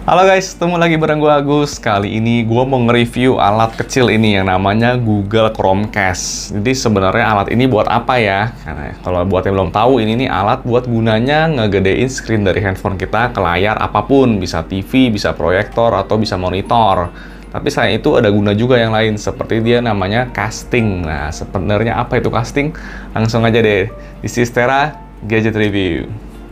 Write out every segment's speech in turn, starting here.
Halo guys, ketemu lagi bareng gue Agus. Kali ini gue mau nge-review alat kecil ini yang namanya Google Chromecast. Jadi sebenarnya alat ini buat apa ya? Karena kalau buat yang belum tahu, ini nih alat buat gunanya ngegedein screen dari handphone kita ke layar apapun. Bisa TV, bisa proyektor, atau bisa monitor. Tapi selain itu ada guna juga yang lain, seperti dia namanya casting. Nah, sebenarnya apa itu casting? Langsung aja deh. This is Tera Gadget Review.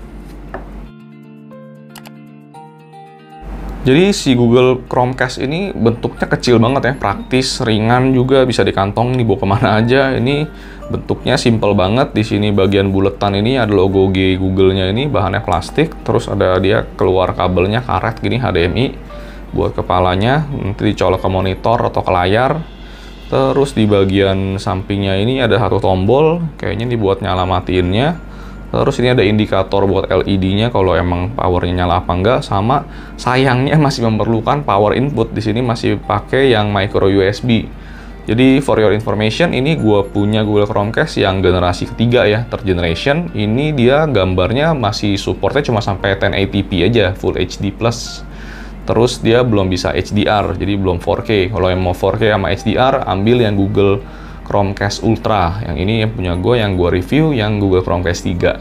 Jadi si Google Chromecast ini bentuknya kecil banget ya, praktis, ringan juga, bisa dikantong dibawa kemana aja. Ini bentuknya simple banget. Di sini bagian buletan ini ada logo G Google-nya, ini bahannya plastik. Terus ada dia keluar kabelnya karet gini HDMI buat kepalanya, nanti dicolok ke monitor atau ke layar. Terus di bagian sampingnya ini ada satu tombol, kayaknya dibuat nyala matiinnya. Terus ini ada indikator buat LED-nya kalau emang powernya nyala apa enggak, sama sayangnya masih memerlukan power input. Di sini masih pakai yang micro USB. Jadi for your information, ini gue punya Google Chromecast yang generasi ketiga ya, third generation. Ini dia gambarnya masih supportnya cuma sampai 1080p aja, Full HD+. Terus dia belum bisa HDR, jadi belum 4K. Kalau yang mau 4K sama HDR, ambil yang Google Chromecast Ultra. Yang ini yang punya gue, yang gue review, yang Google Chromecast 3.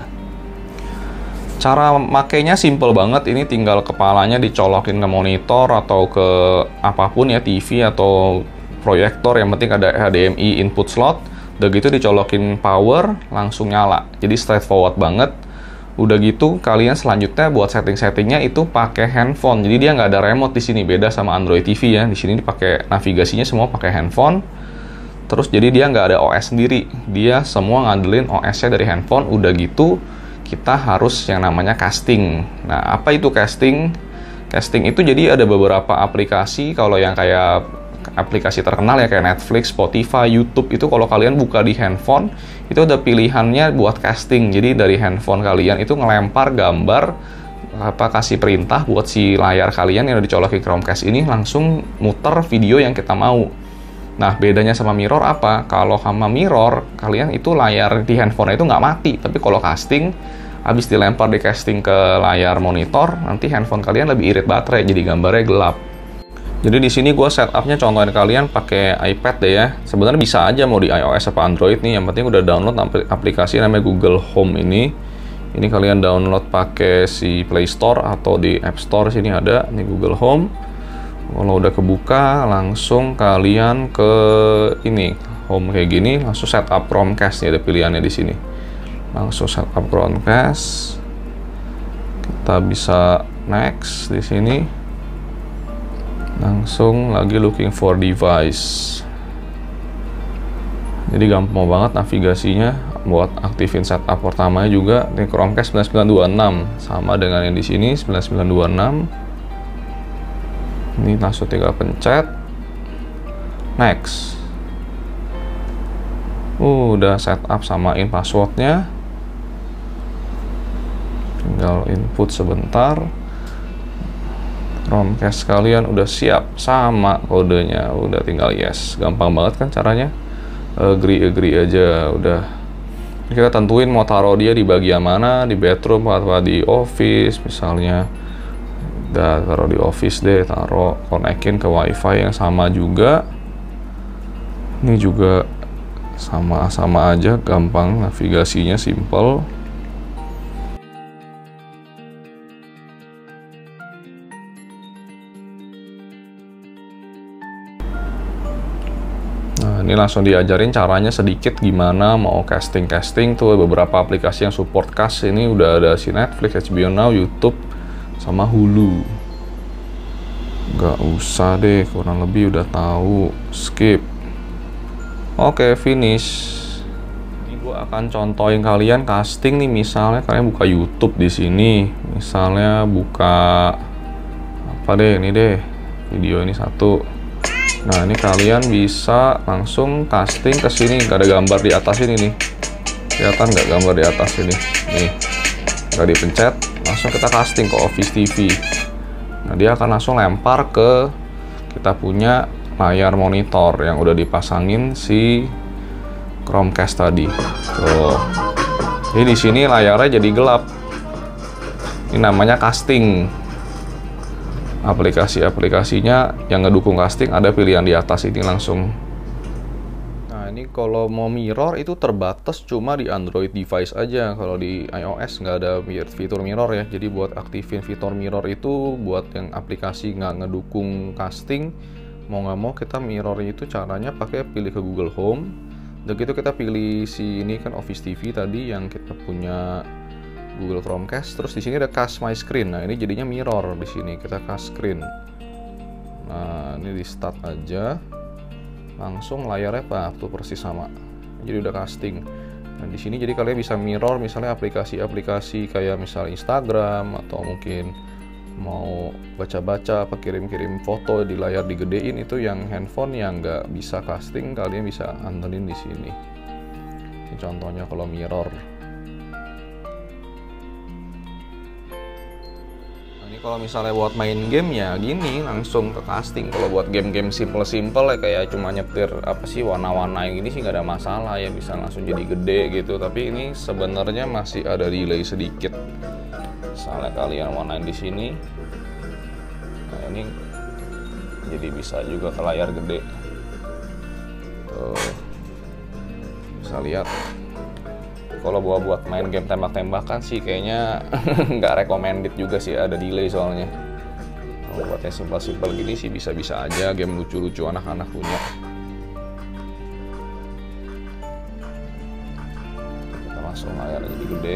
Cara makainya simple banget. Ini tinggal kepalanya dicolokin ke monitor atau ke apapun ya, TV atau proyektor. Yang penting ada HDMI input slot. Udah gitu dicolokin power, langsung nyala. Jadi straightforward banget. Udah gitu kalian selanjutnya buat setting-settingnya itu pakai handphone. Jadi dia nggak ada remote di sini, beda sama Android TV ya. Di sini dipakai navigasinya semua pakai handphone. Terus jadi dia nggak ada OS sendiri, dia semua ngandelin OS-nya dari handphone. Udah gitu kita harus yang namanya casting. Nah, apa itu casting? Casting itu jadi ada beberapa aplikasi, kalau yang kayak aplikasi terkenal ya kayak Netflix, Spotify, YouTube, itu kalau kalian buka di handphone itu ada pilihannya buat casting. Jadi dari handphone kalian itu ngelempar gambar, kasih perintah buat si layar kalian yang udah dicolokin Chromecast ini langsung muter video yang kita mau. Nah, bedanya sama mirror apa? Kalau sama mirror, kalian itu layar di handphone itu nggak mati. Tapi kalau casting, habis dilempar di casting ke layar monitor, nanti handphone kalian lebih irit baterai, jadi gambarnya gelap. Jadi di sini gue setupnya contohin kalian pakai iPad deh ya. Sebenarnya bisa aja mau di iOS apa Android nih. Yang penting udah download aplikasi namanya Google Home ini. Ini kalian download pakai si Play Store atau di App Store. Sini ada nih Google Home. Kalau udah kebuka, langsung kalian ke ini home kayak gini, langsung setup Chromecast nih, ada pilihannya di sini. Langsung setup Chromecast. Kita bisa next di sini. Langsung lagi looking for device. Jadi gampang banget navigasinya buat aktifin setup pertamanya juga. Ini Chromecast 9926 sama dengan yang di sini 9926. Ini langsung tinggal pencet next. Udah setup, samain passwordnya, tinggal input sebentar. Chromecast kalian udah siap, sama kodenya, udah tinggal yes. Gampang banget kan caranya. Agree aja udah. Kita tentuin mau taruh dia di bagian mana, di bedroom atau di office misalnya. Udah taruh di office deh, taruh konekin ke wifi yang sama juga. Ini juga sama aja, gampang navigasinya, simple. Nah, ini langsung diajarin caranya sedikit gimana mau casting tuh. Beberapa aplikasi yang support cast ini udah ada si Netflix, HBO Now, YouTube, sama Hulu. Nggak usah deh, kurang lebih udah tahu. Skip. Oke, finish. Ini gue akan contohin kalian casting nih. Misalnya kalian buka YouTube di sini. Misalnya buka apa deh, ini deh. Video ini satu. Nah, ini kalian bisa langsung casting ke sini. Gak ada gambar di atas ini nih. Kelihatan nggak gambar di atas ini? Nih. Nggak dipencet, langsung kita casting ke Office TV. Nah, dia akan langsung lempar ke kita punya layar monitor yang udah dipasangin si Chromecast tadi. Tuh. Jadi di sini layarnya jadi gelap. Ini namanya casting. aplikasi-aplikasinya yang ngedukung casting ada pilihan di atas ini langsung. Nah, ini kalau mau mirror itu terbatas cuma di Android device aja. Kalau di iOS nggak ada fitur mirror ya. Jadi buat aktifin fitur mirror itu buat yang aplikasi nggak ngedukung casting, mau nggak mau kita mirror itu caranya pakai pilih ke Google Home. Dan gitu kita pilih si ini kan Office TV tadi yang kita punya Google Chromecast. Terus di sini ada Cast My Screen. Nah, ini jadinya mirror di sini. Kita cast screen. Nah, ini di start aja. Langsung layarnya Pak, tuh persis sama. Jadi udah casting. Nah, di sini jadi kalian bisa mirror misalnya aplikasi-aplikasi kayak misalnya Instagram atau mungkin mau baca-baca apa kirim-kirim foto di layar digedein, itu yang handphone yang nggak bisa casting kalian bisa andelin di sini. Ini contohnya kalau mirror. Kalau misalnya buat main game ya gini langsung ke casting. Kalau buat game-game simple-simple ya kayak cuma nyetir apa sih warna-warna yang ini sih nggak ada masalah ya, bisa langsung jadi gede gitu. Tapi ini sebenarnya masih ada delay sedikit. Misalnya kalian warnain di sini, nah ini jadi bisa juga ke layar gede. Tuh bisa lihat. Kalau buat main game tembak-tembakan sih kayaknya nggak recommended juga sih, ada delay soalnya. Kalau buat yang simpel-simpel gini sih bisa-bisa aja, game lucu-lucu anak-anak punya. Kita langsung layar jadi gede.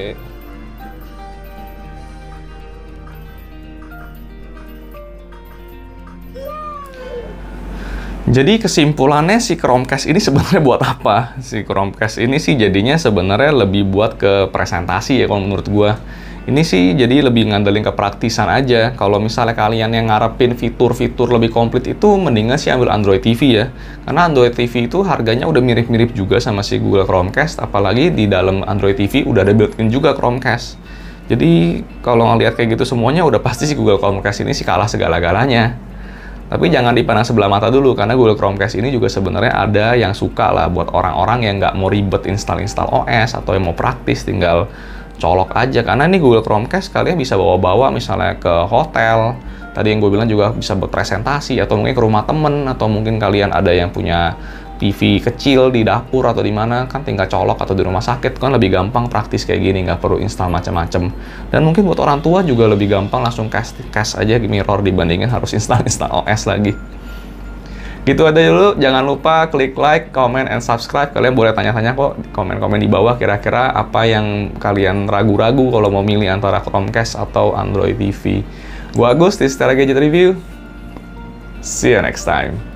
Jadi kesimpulannya si Chromecast ini sebenarnya buat apa? Si Chromecast ini sih jadinya sebenarnya lebih buat ke presentasi ya kalau menurut gua. Ini sih jadi lebih ngandelin kepraktisan aja. Kalau misalnya kalian yang ngarepin fitur-fitur lebih komplit itu mendingan sih ambil Android TV ya. Karena Android TV itu harganya udah mirip-mirip juga sama si Google Chromecast, apalagi di dalam Android TV udah ada built-in juga Chromecast. Jadi kalau ngeliat kayak gitu semuanya udah pasti si Google Chromecast ini sih kalah segala-galanya. Tapi jangan dipandang sebelah mata dulu, karena Google Chromecast ini juga sebenarnya ada yang suka lah buat orang-orang yang nggak mau ribet install OS atau yang mau praktis tinggal colok aja. Karena ini Google Chromecast kalian bisa bawa-bawa misalnya ke hotel, tadi yang gue bilang juga bisa buat presentasi, atau mungkin ke rumah temen, atau mungkin kalian ada yang punya TV kecil di dapur atau di mana, kan tinggal colok, atau di rumah sakit kan lebih gampang praktis kayak gini, nggak perlu install macam-macam. Dan mungkin buat orang tua juga lebih gampang langsung cast aja mirror dibandingin harus install OS lagi. Gitu aja dulu, jangan lupa klik like, comment, and subscribe. Kalian boleh tanya-tanya kok komen-komen di bawah kira-kira apa yang kalian ragu-ragu kalau mau milih antara Chromecast atau Android TV. Gua Agus di Setera Gadget Review. See you next time.